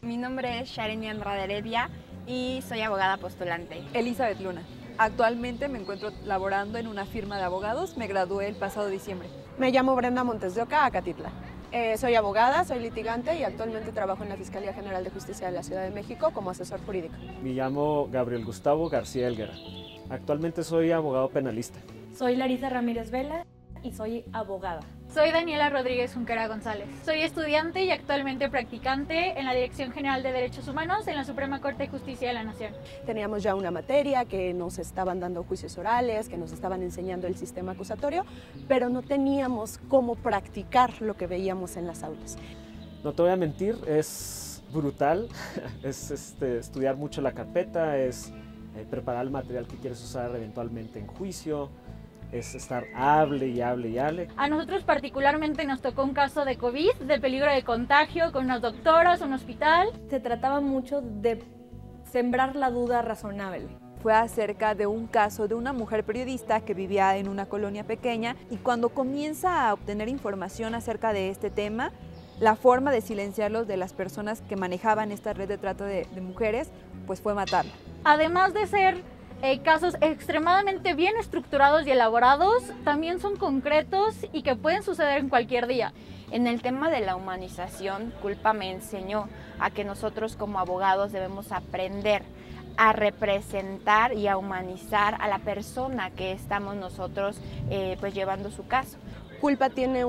Mi nombre es Shareni Andrade Heredia y soy abogada postulante. Elizabeth Luna. Actualmente me encuentro laborando en una firma de abogados. Me gradué el pasado diciembre. Me llamo Brenda Montes de Oca, Acatitla. Soy abogada, soy litigante y actualmente trabajo en la Fiscalía General de Justicia de la Ciudad de México como asesor jurídico. Me llamo Gabriel Gustavo García Helguera. Actualmente soy abogado penalista. Soy Larisa Ramírez Vela y soy abogada. Soy Daniela Rodríguez Junquera González. Soy estudiante y actualmente practicante en la Dirección General de Derechos Humanos en la Suprema Corte de Justicia de la Nación. Teníamos ya una materia que nos estaban dando juicios orales, que nos estaban enseñando el sistema acusatorio, pero no teníamos cómo practicar lo que veíamos en las aulas. No te voy a mentir, es brutal, es estudiar mucho la carpeta, es preparar el material que quieres usar eventualmente en juicio, es estar hable y hable y hable. A nosotros particularmente nos tocó un caso de COVID, de peligro de contagio, con unas doctoras, un hospital. Se trataba mucho de sembrar la duda razonable. Fue acerca de un caso de una mujer periodista que vivía en una colonia pequeña y cuando comienza a obtener información acerca de este tema, la forma de silenciarlos de las personas que manejaban esta red de trata de mujeres, pues fue matarla. Además de ser casos extremadamente bien estructurados y elaborados, también son concretos y que pueden suceder en cualquier día. En el tema de la humanización, Culpa me enseñó a que nosotros como abogados debemos aprender a representar y a humanizar a la persona que estamos nosotros pues llevando su caso. Culpa tiene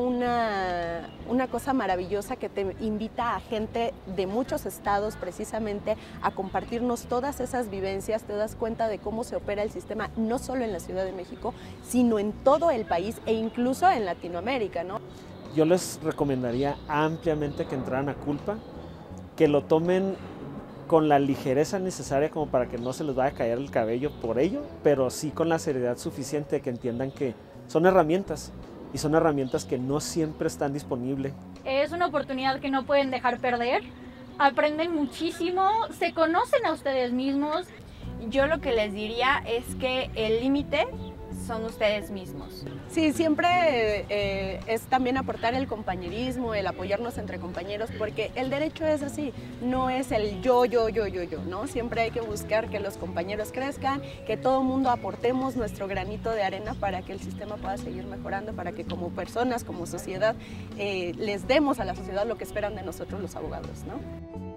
una cosa maravillosa que te invita a gente de muchos estados precisamente a compartirnos todas esas vivencias. Te das cuenta de cómo se opera el sistema no solo en la Ciudad de México, sino en todo el país e incluso en Latinoamérica, ¿no? Yo les recomendaría ampliamente que entraran a Culpa, que lo tomen con la ligereza necesaria como para que no se les vaya a caer el cabello por ello, pero sí con la seriedad suficiente que entiendan que son herramientas. Y son herramientas que no siempre están disponibles. Es una oportunidad que no pueden dejar perder. Aprenden muchísimo, se conocen a ustedes mismos. Yo lo que les diría es que el límite son ustedes mismos. Sí, siempre es también aportar el compañerismo, el apoyarnos entre compañeros, porque el derecho es así, no es el yo, ¿no? Siempre hay que buscar que los compañeros crezcan, que todo el mundo aportemos nuestro granito de arena para que el sistema pueda seguir mejorando, para que como personas, como sociedad, les demos a la sociedad lo que esperan de nosotros los abogados, ¿no?